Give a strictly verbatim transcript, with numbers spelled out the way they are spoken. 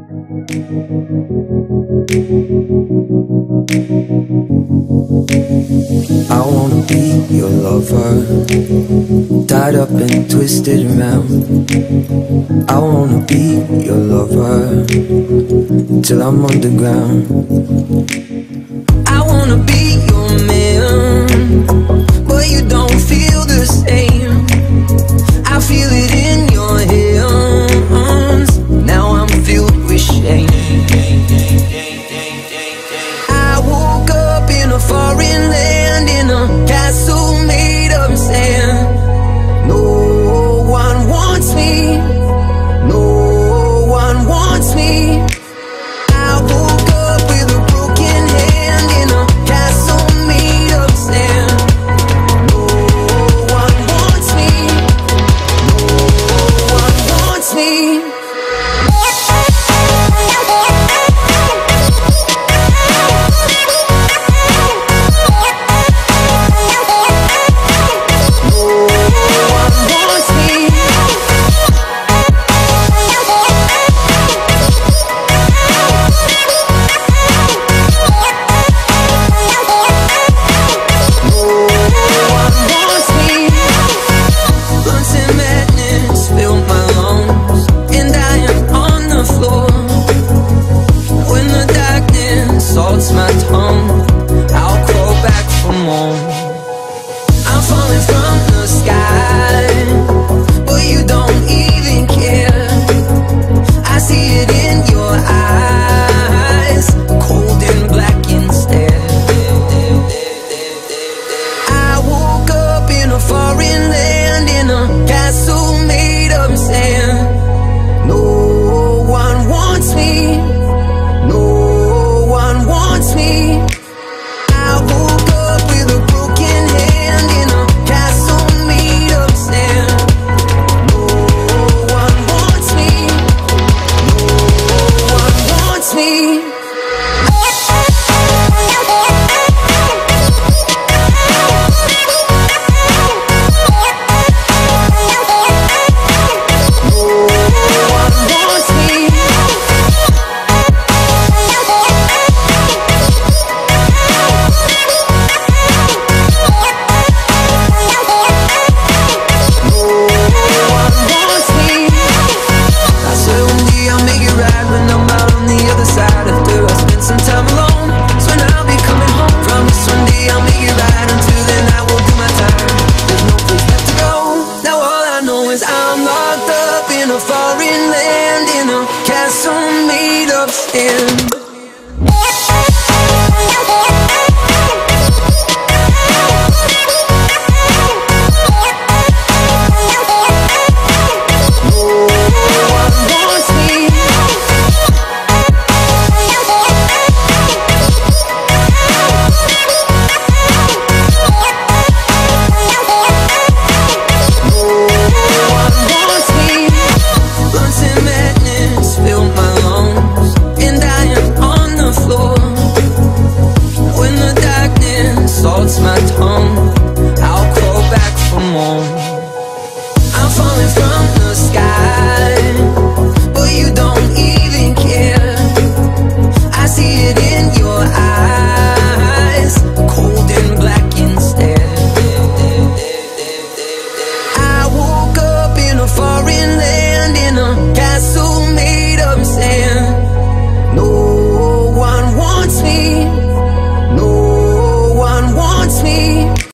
I wanna be your lover, tied up and twisted around. I wanna be your lover till I'm underground. I wanna be your man, but you don't feel the same. I feel it in your hands. Now I'm filled with shame. I woke up in a foreign land, in a castle made of sand. No one wants me, no one wants me. I woke up with a broken hand in a castle made of sand. No one wants me, no one wants me. Salts my tongue, I'll crawl back for more. I'm falling from the sky, but you don't even care. I see it in your eyes, cold and black instead. I woke up in a foreign land, in a castle made of sand. No one wants me, no one wants me. I woke up with a broken hand in a castle made of sand. No one wants me, no one wants me. I'm locked up in a foreign land, in a castle made of sand.